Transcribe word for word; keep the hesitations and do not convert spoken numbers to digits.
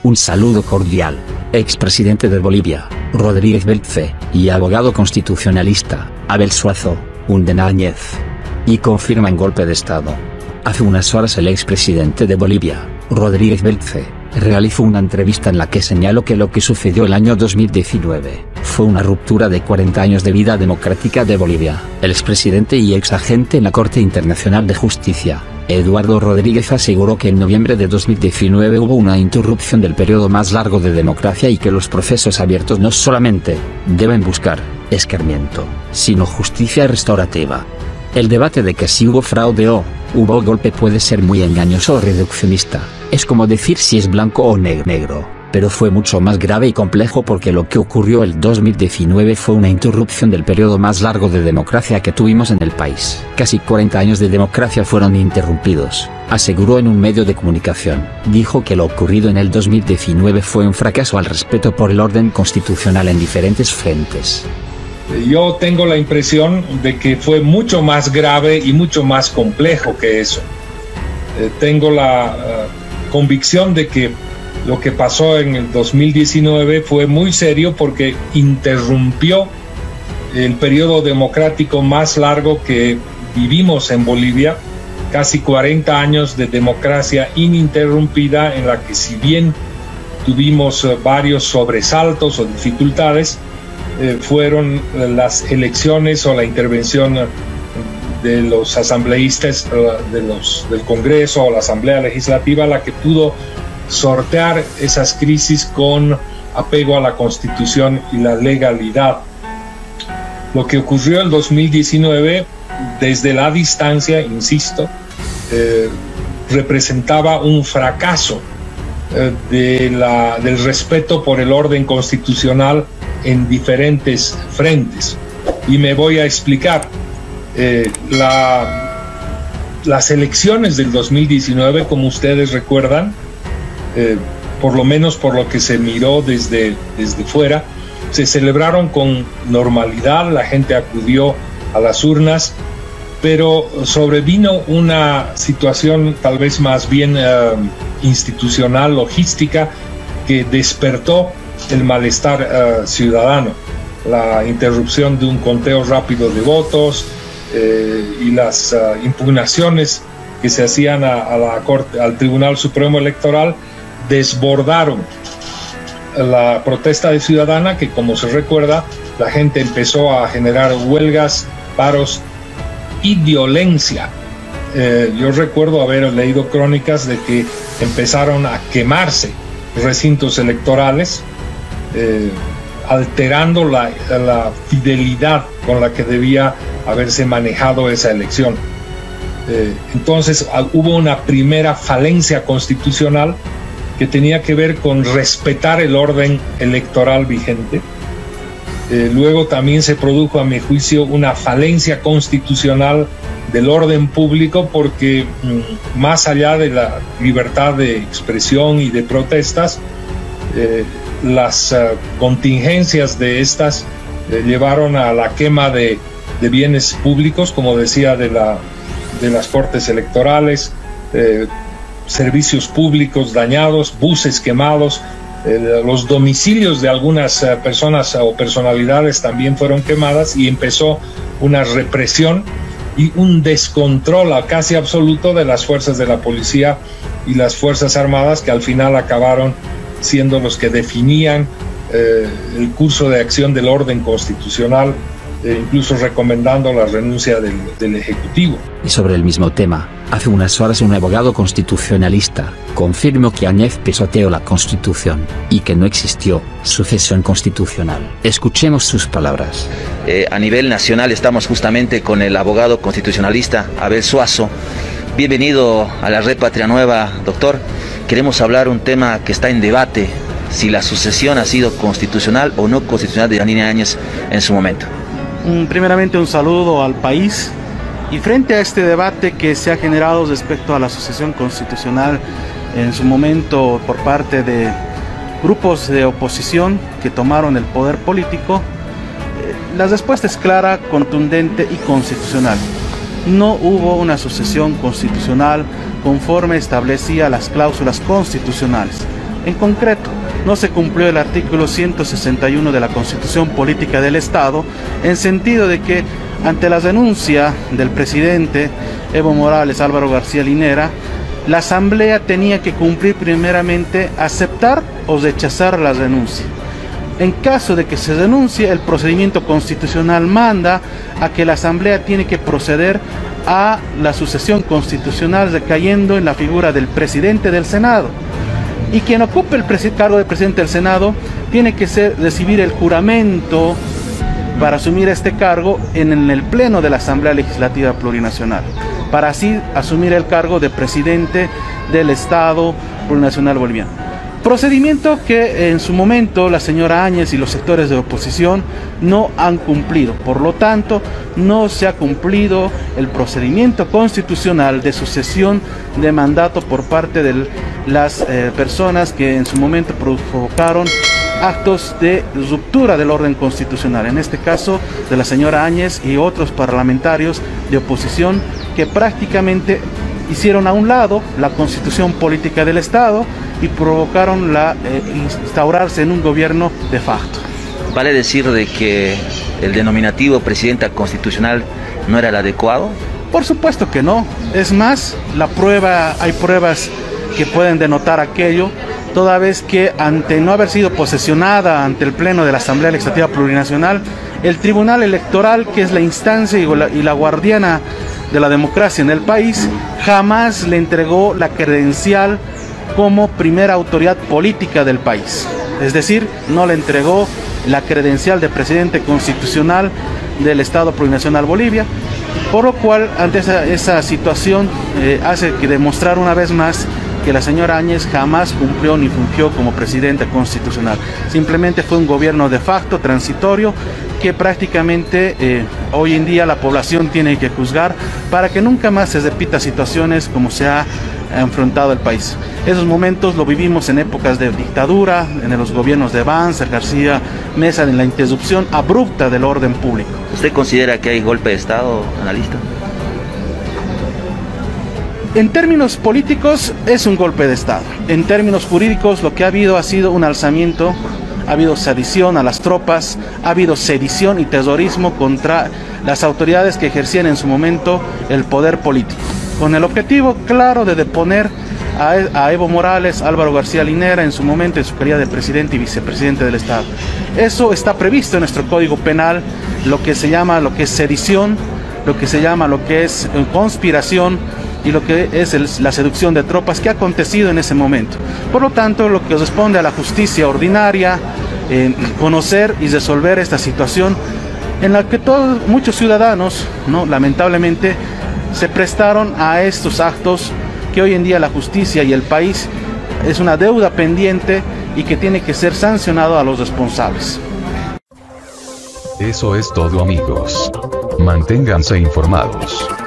Un saludo cordial, expresidente de Bolivia, Rodríguez Beltze, y abogado constitucionalista, Abel Suazo, Undenáñez. Y confirman golpe de Estado. Hace unas horas el expresidente de Bolivia, Rodríguez Beltze, realizó una entrevista en la que señaló que lo que sucedió el año dos mil diecinueve, fue una ruptura de cuarenta años de vida democrática de Bolivia. El expresidente y exagente en la Corte Internacional de Justicia, Eduardo Rodríguez, aseguró que en noviembre de dos mil diecinueve hubo una interrupción del periodo más largo de democracia y que los procesos abiertos no solamente deben buscar escarmiento, sino justicia restaurativa. El debate de que si hubo fraude o hubo golpe puede ser muy engañoso o reduccionista. Es como decir si es blanco o negro, pero fue mucho más grave y complejo porque lo que ocurrió el dos mil diecinueve fue una interrupción del periodo más largo de democracia que tuvimos en el país. Casi cuarenta años de democracia fueron interrumpidos, aseguró en un medio de comunicación. Dijo que lo ocurrido en el dos mil diecinueve fue un fracaso al respeto por el orden constitucional en diferentes frentes. Yo tengo la impresión de que fue mucho más grave y mucho más complejo que eso. Eh, tengo la uh, convicción de que lo que pasó en el dos mil diecinueve fue muy serio porque interrumpió el periodo democrático más largo que vivimos en Bolivia, casi cuarenta años de democracia ininterrumpida en la que, si bien tuvimos uh, varios sobresaltos o dificultades, Eh, fueron las elecciones o la intervención de los asambleístas de los, del Congreso o la Asamblea Legislativa la que pudo sortear esas crisis con apego a la Constitución y la legalidad. Lo que ocurrió el dos mil diecinueve, desde la distancia, insisto, eh, representaba un fracaso eh, de la, del respeto por el orden constitucional en diferentes frentes, y me voy a explicar. Eh, la, las elecciones del dos mil diecinueve, como ustedes recuerdan, eh, por lo menos por lo que se miró desde, desde fuera, se celebraron con normalidad, la gente acudió a las urnas, pero sobrevino una situación tal vez más bien eh, institucional, logística, que despertó el malestar uh, ciudadano, la interrupción de un conteo rápido de votos eh, y las uh, impugnaciones que se hacían a, a la Corte, al Tribunal Supremo Electoral, desbordaron la protesta de ciudadana, que, como se recuerda, la gente empezó a generar huelgas, paros y violencia. Eh, yo recuerdo haber leído crónicas de que empezaron a quemarse recintos electorales, Eh, alterando la, la fidelidad con la que debía haberse manejado esa elección. Eh, entonces hubo una primera falencia constitucional que tenía que ver con respetar el orden electoral vigente. Eh, luego también se produjo, a mi juicio, una falencia constitucional del orden público porque mm, más allá de la libertad de expresión y de protestas, eh, las uh, contingencias de estas eh, llevaron a la quema de, de bienes públicos, como decía, de, la, de las cortes electorales, eh, servicios públicos dañados, buses quemados, eh, los domicilios de algunas uh, personas o personalidades también fueron quemadas, y empezó una represión y un descontrol casi absoluto de las fuerzas de la policía y las fuerzas armadas, que al final acabaron siendo los que definían eh, el curso de acción del orden constitucional, eh, incluso recomendando la renuncia del, del Ejecutivo. Y sobre el mismo tema, hace unas horas un abogado constitucionalista confirmó que Áñez pisoteó la Constitución, y que no existió sucesión constitucional. Escuchemos sus palabras. Eh, a nivel nacional estamos justamente con el abogado constitucionalista Abel Suazo. Bienvenido a la Red Patria Nueva, doctor. Queremos hablar un tema que está en debate, si la sucesión ha sido constitucional o no constitucional de Yanine Áñez en su momento. Primeramente, un saludo al país, y frente a este debate que se ha generado respecto a la sucesión constitucional en su momento por parte de grupos de oposición que tomaron el poder político, la respuesta es clara, contundente y constitucional. No hubo una sucesión constitucional conforme establecía las cláusulas constitucionales. En concreto, no se cumplió el artículo ciento sesenta y uno de la Constitución Política del Estado, en sentido de que ante la denuncia del presidente Evo Morales, Álvaro García Linera, la Asamblea tenía que cumplir primeramente aceptar o rechazar la denuncia. En caso de que se denuncie, el procedimiento constitucional manda a que la Asamblea tiene que proceder a la sucesión constitucional recayendo en la figura del presidente del Senado. Y quien ocupe el cargo de presidente del Senado tiene que ser, recibir el juramento para asumir este cargo en el pleno de la Asamblea Legislativa Plurinacional, para así asumir el cargo de presidente del Estado Plurinacional Boliviano. Procedimiento que en su momento la señora Áñez y los sectores de oposición no han cumplido. Por lo tanto, no se ha cumplido el procedimiento constitucional de sucesión de mandato por parte de las eh, personas que en su momento provocaron actos de ruptura del orden constitucional, en este caso de la señora Áñez y otros parlamentarios de oposición que prácticamente hicieron a un lado la constitución política del Estado y provocaron la eh, instaurarse en un gobierno de facto. ¿Vale decir de que el denominativo presidenta constitucional no era el adecuado? Por supuesto que no. Es más, la prueba, hay pruebas que pueden denotar aquello, toda vez que ante no haber sido posesionada ante el Pleno de la Asamblea Legislativa Plurinacional, el Tribunal Electoral, que es la instancia y la, y la guardiana de la democracia en el país, jamás le entregó la credencial como primera autoridad política del país. Es decir, no le entregó la credencial de presidente constitucional del Estado Plurinacional Bolivia, por lo cual ante esa, esa situación eh, hace que demostrar una vez más que la señora Áñez jamás cumplió ni fungió como presidenta constitucional. Simplemente fue un gobierno de facto, transitorio, que prácticamente eh, hoy en día la población tiene que juzgar para que nunca más se repita situaciones como se ha enfrentado el país. Esos momentos lo vivimos en épocas de dictadura, en los gobiernos de Banzer, García Mesa, en la interrupción abrupta del orden público. ¿Usted considera que hay golpe de Estado, analista? En términos políticos es un golpe de Estado. En términos jurídicos lo que ha habido ha sido un alzamiento, ha habido sedición a las tropas, ha habido sedición y terrorismo contra las autoridades que ejercían en su momento el poder político, con el objetivo claro de deponer a, a Evo Morales, Álvaro García Linera en su momento en su calidad de presidente y vicepresidente del Estado. Eso está previsto en nuestro Código Penal, lo que se llama lo que es sedición, lo que se llama lo que es conspiración y lo que es el, la seducción de tropas que ha acontecido en ese momento. Por lo tanto, lo que corresponde a la justicia ordinaria, eh, conocer y resolver esta situación en la que todos, muchos ciudadanos, ¿no?, lamentablemente, se prestaron a estos actos que hoy en día la justicia y el país es una deuda pendiente y que tiene que ser sancionado a los responsables. Eso es todo, amigos. Manténganse informados.